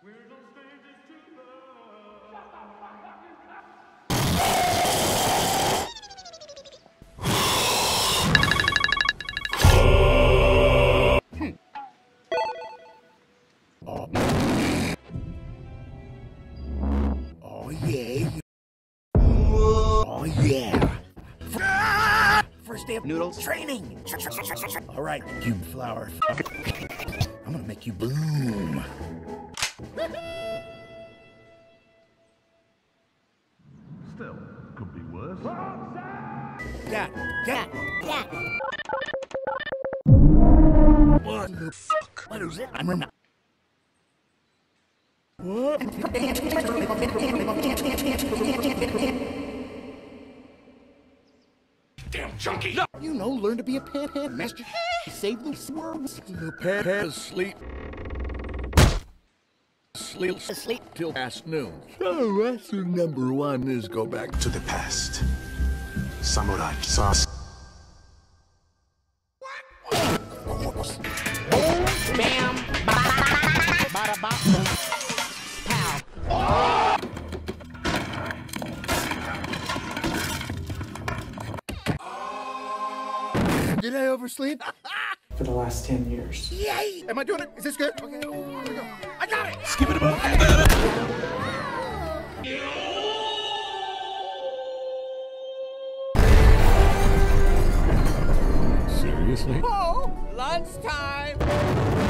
Oh yeah. Oh yeah. First day of Noodles training. All right, you flower. I'm gonna make you bloom. Still, could be worse. Yeah. What the fuck? What is it? I'm remember. What? Damn junkie! No. You know, learn to be a panda master. Save the world. The panda sleep. Sleep till past noon. So lesson number 1 is go back To the past. Samurai sauce. Bam! Bada bada pow! Did I oversleep? For the last 10 years. Yay! Am I doing it? Is this good? Okay, here we go. I got it! Skip it about. Seriously? Oh, lunchtime!